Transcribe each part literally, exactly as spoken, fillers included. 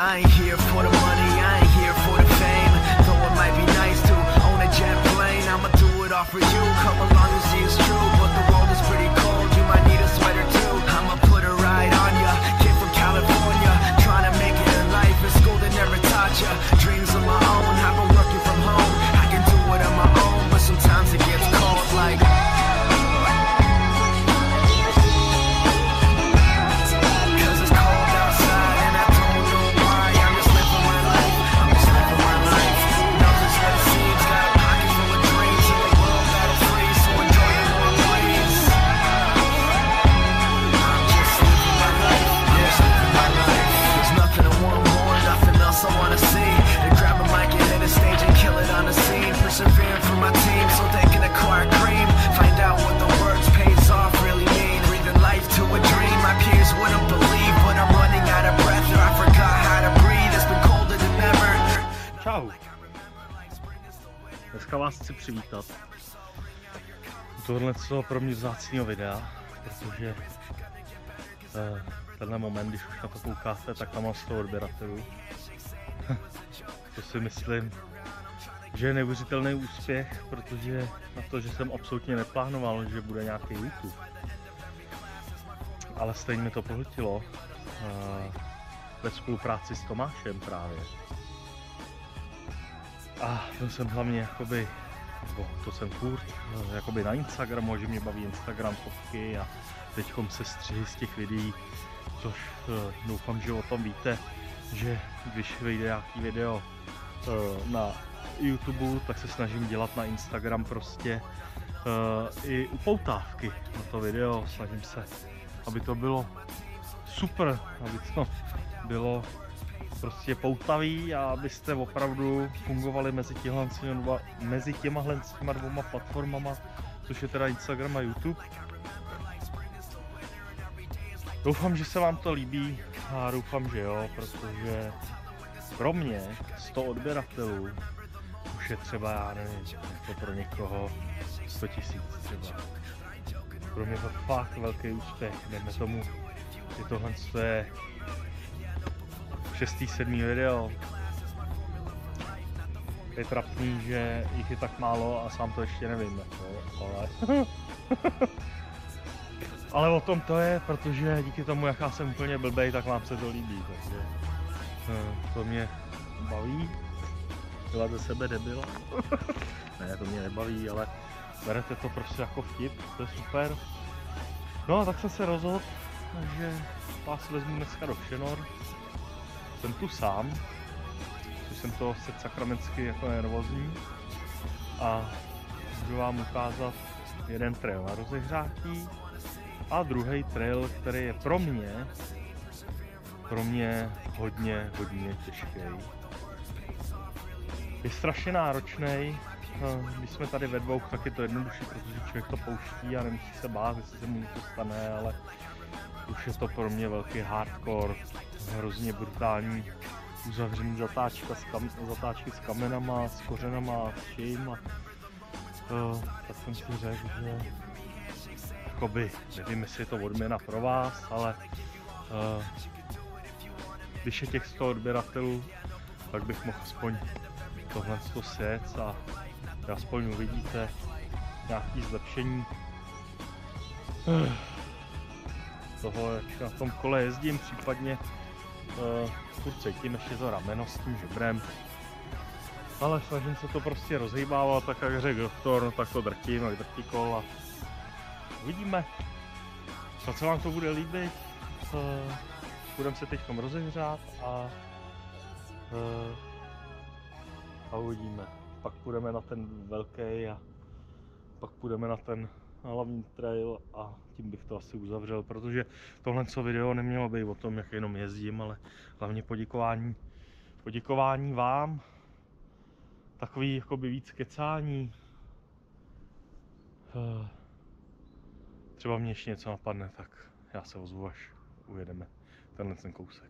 I ain't here for the money, I ain't here for the fame. Though it might be nice to own a jet plane, I'ma do it all for you. Come along and see it's true, but the world is pretty cold. You might need a sweater too. I'ma put a ride on ya. Kid from California, trying to make it in life. In school they never taught ya. Dreams of my own, I've been working from home. I can do it on my own, but sometimes it gets cold like. Čau. Dneska vás chci přivítat u tohle pro mě vzácného videa, protože eh, tenhle moment, když už na to koukáte, tak tam mám sto odběratelů. To si myslím, že je neuvěřitelný úspěch, protože na to, že jsem absolutně neplánoval, že bude nějaký YouTube. Ale stejně mi to pohltilo eh, ve spolupráci s Tomášem právě. A byl jsem hlavně jakoby, nebo to jsem furt, jakoby na Instagramu, že mě baví Instagram fotky a teďkom se střihy z těch videí, což uh, doufám, že o tom víte, že když vyjde nějaký video uh, na YouTube, tak se snažím dělat na Instagram prostě uh, i upoutávky na to video, snažím se, aby to bylo super, aby to bylo prostě poutavý a abyste opravdu fungovali mezi těma, mezi těma těma dvouma platformama, což je teda Instagram a YouTube. Doufám, že se vám to líbí a doufám, že jo, protože pro mě sto odběratelů už je třeba, já nevím, jako pro někoho sto tisíc třeba. Pro mě to fakt velký úspěch, dejme tomu, že tohle je šestý, sedmý video. Je trapný, že jich je tak málo a sám to ještě nevím, jako, ale... ale o tom to je, protože díky tomu, jak já jsem úplně blbej, tak vám se to líbí, takže to mě baví. Dělat ze sebe debila. Ne, to mě nebaví, ale berete to prostě jako vtip, to je super. No a tak jsem se rozhodl, že vás vezmu dneska do Kšenor. Jsem tu sám, což jsem to se sakramensky jako nervózní a můžu vám ukázat jeden trail na rozehřátí a druhý trail, který je pro mě, pro mě hodně, hodně těžký. Je strašně náročný, když jsme tady ve dvou, tak je to jednodušší, protože člověk to pouští a nemusí se bát, jestli se mu něco stane, ale už je to pro mě velký hardcore, hrozně brutální uzavřený zatáčka s kam, zatáčky s kamenama, s kořenama, s čím a uh, tak jsem si řekl, že jakoby, nevím, jestli je to odměna pro vás, ale uh, když je těch sto odběratelů, tak bych mohl aspoň tohle sto sjet a aspoň uvidíte nějaký zlepšení uh, toho, jak na tom kole jezdím, případně uh, furt cítím ještě to rameno s tím žebrem, ale snažím se to prostě rozhýbávat, tak jak řekl doktor, no tak to drtím, jak drtí kol a uvidíme, co se vám to bude líbit. Uh, budeme se teď rozehřát a, uh, a uvidíme. Pak půjdeme na ten velký a pak půjdeme na ten hlavní trail a tím bych to asi uzavřel, protože tohle co video nemělo být o tom, jak jenom jezdím, ale hlavně poděkování, poděkování vám, takový jakoby víc kecání. Třeba mě ještě něco napadne, tak já se ozvu, až ujedeme tenhle ten kousek.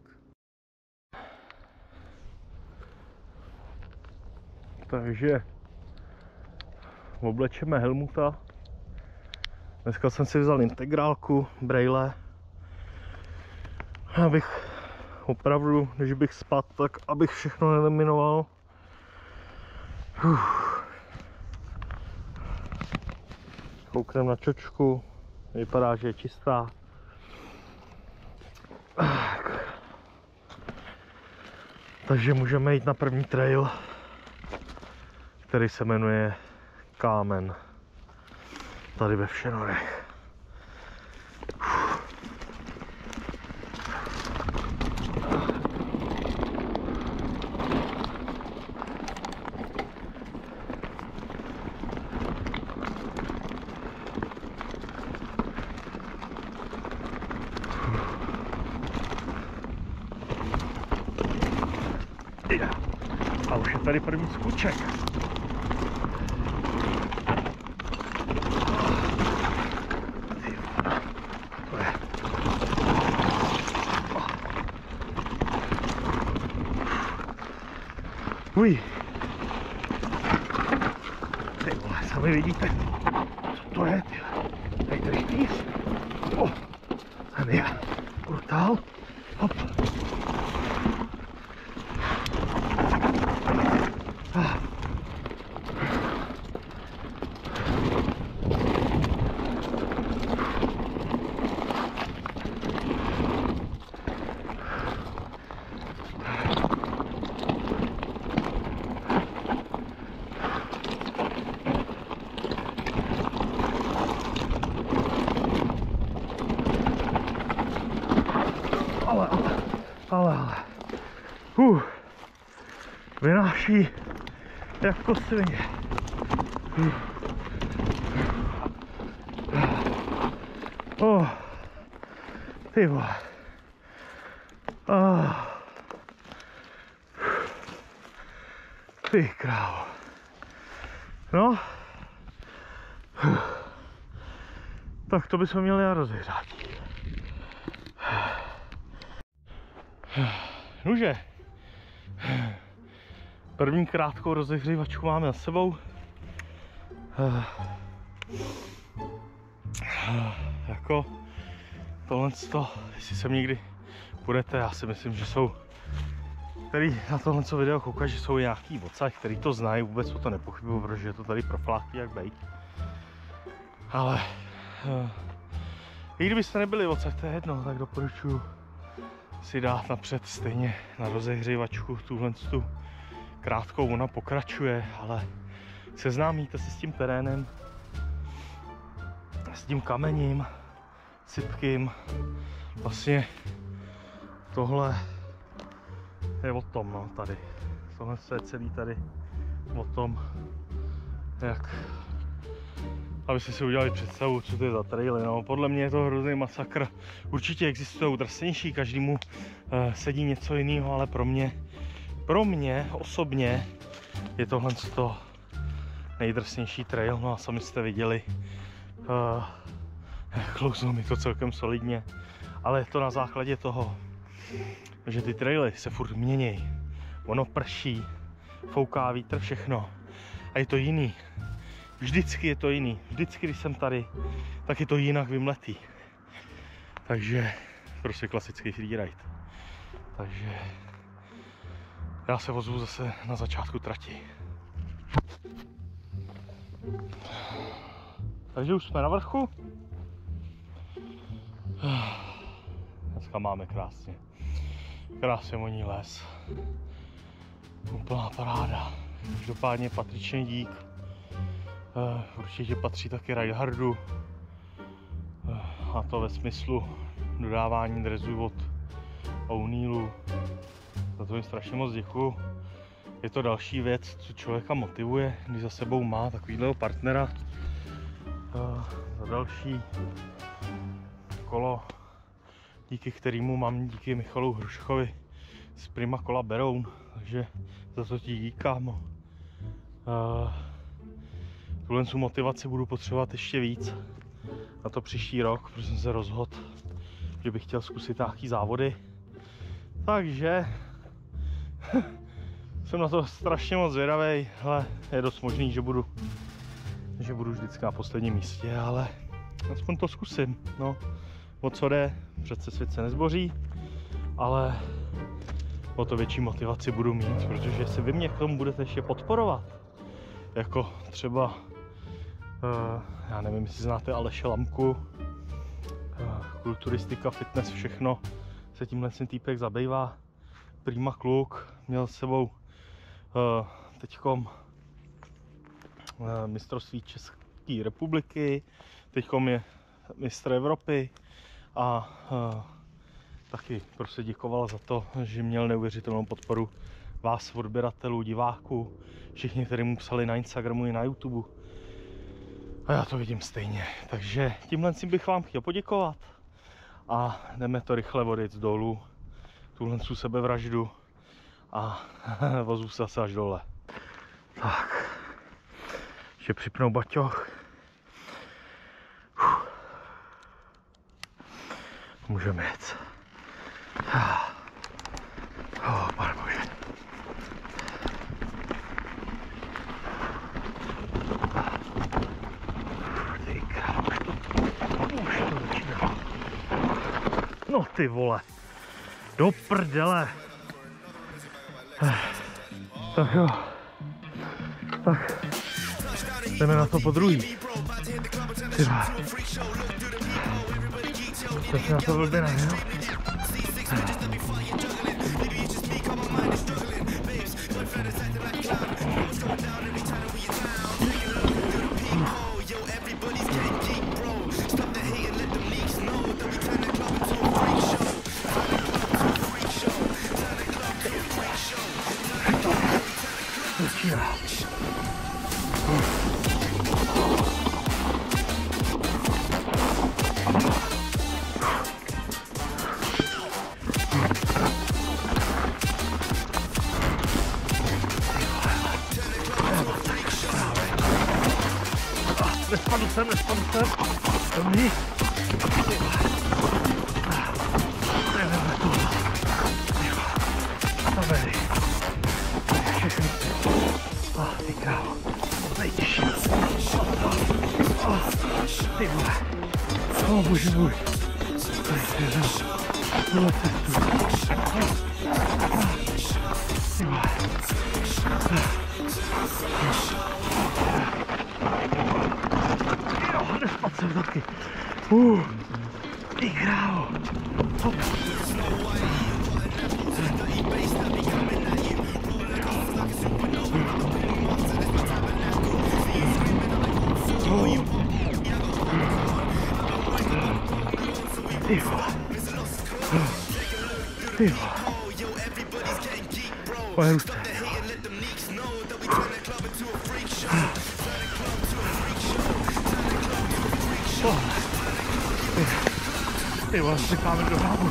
Takže oblečeme Helmuta. Dneska jsem si vzal integrálku, brejle, abych opravdu, když bych spadl, tak abych všechno eliminoval. Uf. Kouknem na čočku, vypadá, že je čistá. Takže můžeme jít na první trail, který se jmenuje Kámen, tady ve Všenorech. A už je tady první skůček. Uj. Ty vole, sami vidíte, co to je, ty. Tady to je štíř. O, ten je brutál. Hop. Ah. Ale, ale, ale, ale. Uh. Vynáší jako svině. Uh. Oh. Ty vole. Oh. Ty krávo. No. Tak to bychom měli a rozehřát. Nože. První krátkou rozehřívačku máme za sebou. Jako tohle, jestli sem někdy půjdete, já si myslím, že jsou, který na tohle video koukají, že jsou nějaký odsaď, který to znají, vůbec o to nepochybuju, protože je to tady profláký jak bejt. Ale i kdybyste nebyli odsaď, to je jedno, tak doporučuji si dát napřed stejně na rozehřívačku tuhle tu krátkou, ona pokračuje, ale seznámíte se s tím terénem, s tím kamením, sypkým. Vlastně tohle je o tom, no, tady. Tohle je celý tady o tom, jak, abyste si udělali představu, co to je za traily. No, podle mě je to hrozný masakr. Určitě existují drsnější, každému uh, sedí něco jiného, ale pro mě Pro mě osobně je tohle to nejdrsnější trail, no a sami jste viděli, uh, klouzlo mi to celkem solidně, ale je to na základě toho, že ty traily se furt mění, ono prší, fouká vítr, všechno a je to jiný, vždycky je to jiný, vždycky když jsem tady, tak je to jinak vymletý, takže prostě klasický freeride, takže já se ozvu zase na začátku trati. Takže už jsme na vrchu. Dneska máme krásně. Krásně voní les. Úplná paráda. Každopádně patřičný dík. Určitě patří taky Ridehardu. A to ve smyslu dodávání drezů od O'Neillu. Za to jim strašně moc děkuju. Je to další věc, co člověka motivuje, když za sebou má takovýhleho partnera. Uh, za další kolo, díky kterému mám díky Michalu Hruškovi z Prima kola Beroun, takže za to ti díkám. Uh, tuhle motivaci budu potřebovat ještě víc na to příští rok, protože jsem se rozhodl, že bych chtěl zkusit nějaký závody. Takže jsem na to strašně moc zvědavej, ale je dost možný, že budu, že budu vždycky na posledním místě, ale aspoň to zkusím. No, o co jde, přece svět se nezboří, ale o to větší motivaci budu mít, protože si vy mě k tomu budete ještě podporovat. Jako třeba, uh, já nevím, jestli znáte Aleše Lamku, uh, kulturistika, fitness, všechno se tímhle ten týpek zabývá. Prima kluk, měl s sebou uh, teďkom uh, mistrovství České republiky, teďkom je mistr Evropy a uh, taky prostě děkoval za to, že měl neuvěřitelnou podporu vás, odběratelů, diváků, všichni, kteří mu psali na Instagramu i na YouTube. A já to vidím stejně. Takže tímhle si bych vám chtěl poděkovat a jdeme to rychle odjet dolů, tuhle sebevraždu a vozu se zase až dole. Tak, ještě připnou baťoch. Můžeme jet. Oh, pane bože. Ty krávo, už to, už to začíná. No ty vole. Do prdele. Tak jo. Tak. Jdeme na to po druhý. Ty vole. To se na to blbě ne, jo? Nespadl jsem, nespadl jsem. Dobrý. Jdeme tu. Dobrý. Všechny. Ah, ty krávo. Nejtěžší. Ah, ty vole. O bože můj. Tady se řel. Tohle cestu. Ty vole. Nespadl jsem taky. Uh, ty krávo. Hop. Ty vole. Ty vole. Pojď už. Oh. Ty, ty vole, sypáme do hrabu.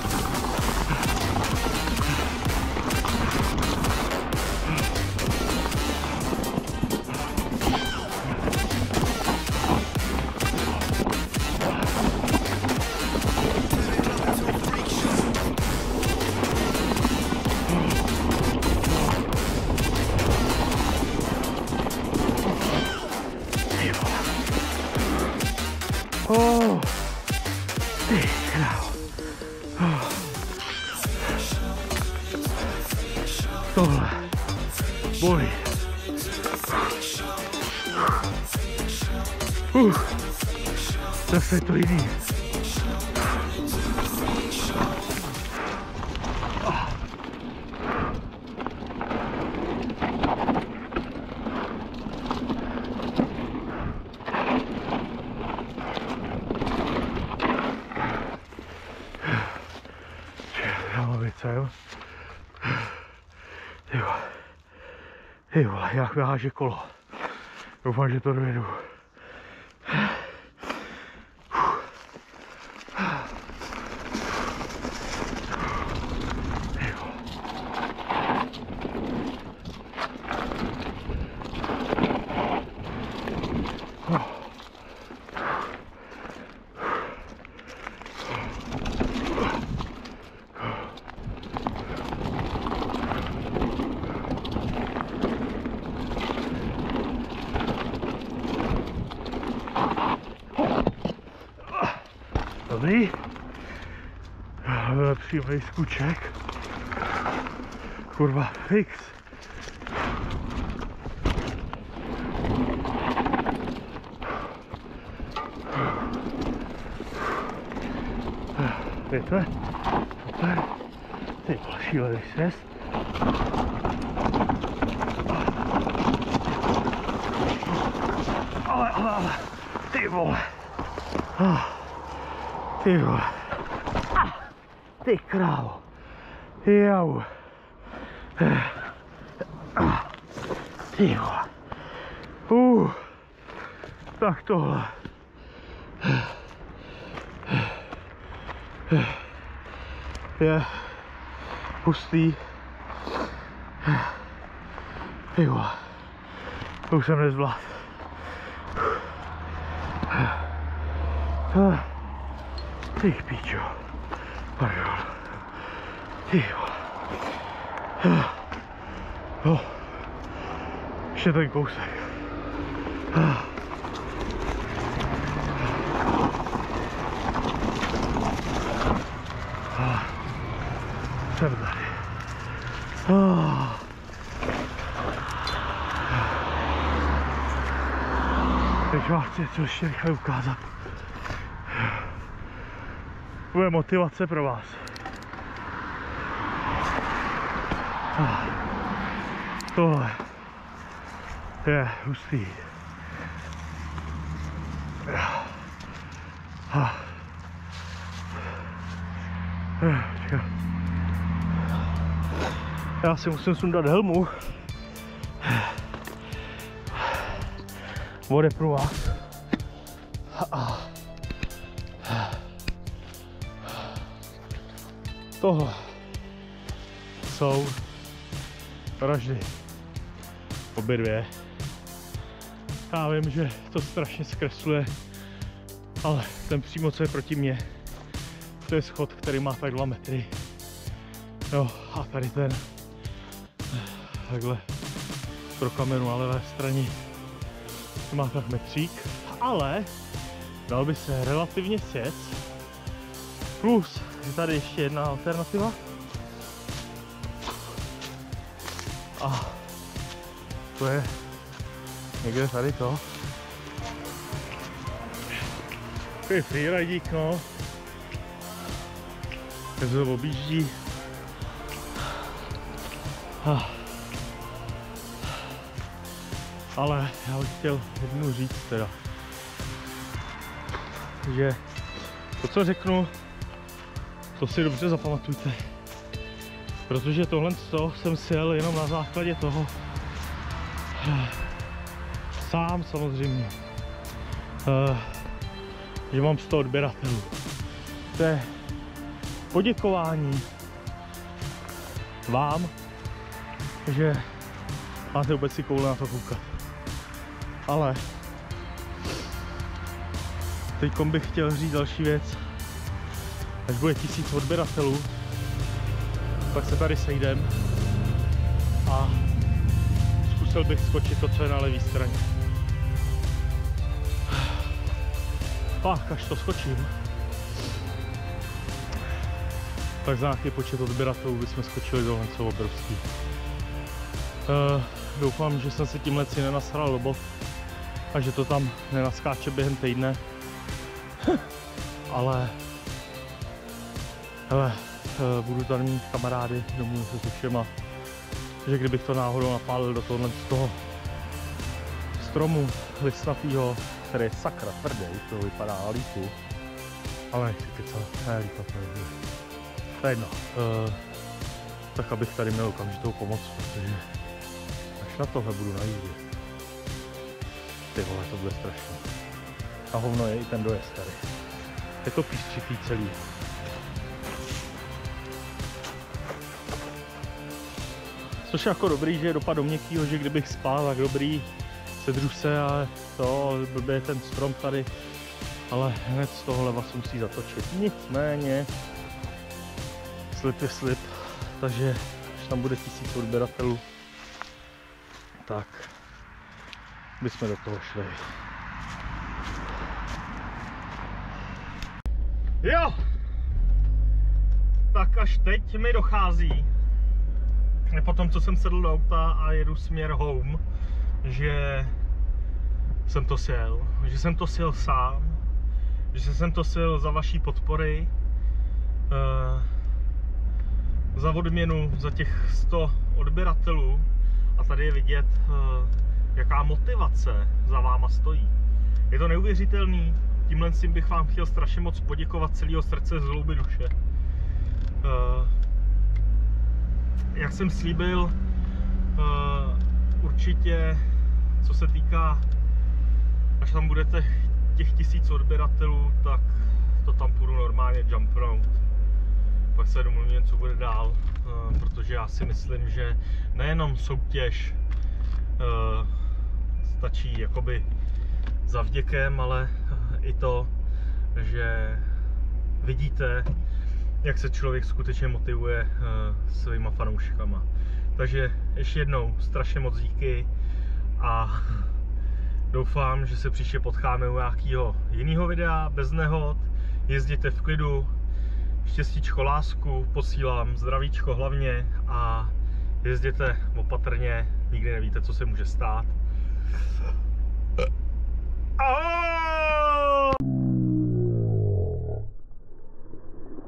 Oh, ty krávo. Oh. Tohle bolí. Uh, zase je to jiný. Jsem. Ty vole. Ty vole, jak vyháže kolo. Doufám, že to dojedu. Dobrý. Příjemný skuček. Kurva, fix. Rychle, super. Ty vole, šílený stres. Ale, ale, ale, ty vole. Ty vole. Ty krávo. Jau. Ty vole. Uh. Tak tohle. Je pustý. Ty vole. To už jsem nezvládl. Ty píčo. Pardon. Ty vole. Oh. Ještě ten kousek. Jsem tady. Oh. Teď vám chci něco ještě rychle ukázat. Bude motivace pro vás. Tohle je hustý. Já si musím sundat helmu. Odepnu vás. Tohle jsou vraždy. Obě dvě. Já vím, že to strašně zkresluje, ale ten přímo, co je proti mně, to je schod, který má tak dva metry. Jo, a tady ten takhle pro kameru na levé straně má tak metřík, ale dal by se relativně sjet. Plus je tady ještě jedna alternativa. A to je někde tady to. To je freeridík, no. Jak se to objíždí. Ale já bych chtěl jednu říct teda, že to, co řeknu, to si dobře zapamatujte. Protože tohle jsem si jel jenom na základě toho, sám samozřejmě, že mám sto odběratelů. To je poděkování vám, že máte vůbec si koule na to koukat. Ale teď bych chtěl říct další věc. Až bude tisíc odběratelů, tak se tady sejdem a zkusil bych skočit to, co je na levé straně. Pak, až to skočím, tak za nějaký počet odběratelů bychom skočili do co obrovský. Uh, doufám, že jsem se tímhle si nenasral do bot a že to tam nenaskáče během týdne. Ale hele, uh, budu tady mít kamarády, domluvím se se všema, že kdybych to náhodou napálil do tohle z toho stromu listnatýho, který je sakra tvrdý, to vypadá na lípu, ale nechci kecat, ne, lípa to je. To je jedno, uh, tak abych tady měl okamžitou pomoc, protože až na tohle budu najíždět. Ty vole, to bude strašné. A hovno je i ten dojezd tady. Je to písčitý celý. Což je jako dobrý, že je dopad do měkkýho, že kdybych spal, tak dobrý, sedřu se a to, blbě je ten strom tady, ale hned z toho leva se musí zatočit. Nicméně, slip je slip, takže až tam bude tisíc odběratelů, tak bychom do toho šli. Jo! Tak až teď mi dochází, potom, co jsem sedl do auta a jedu směr home, že jsem to sjel, že jsem to sjel sám, že jsem to sjel za vaší podpory, za odměnu za těch sto odběratelů, a tady je vidět, jaká motivace za váma stojí. Je to neuvěřitelný, tímhle si bych vám chtěl strašně moc poděkovat celého srdce, z hloubi duše. Jak jsem slíbil, určitě, co se týká, až tam budete těch tisíc odběratelů, tak to tam půjdu normálně jumpnout. Pak se domluvím, co bude dál, protože já si myslím, že nejenom soutěž stačí jakoby za vděkem, ale i to, že vidíte, jak se člověk skutečně motivuje svýma fanouškama. Takže ještě jednou strašně moc díky a doufám, že se příště potkáme u nějakého jiného videa, bez nehod. Jezděte v klidu, štěstíčko, lásku posílám, zdravíčko hlavně a jezděte opatrně, nikdy nevíte, co se může stát. Ahoj!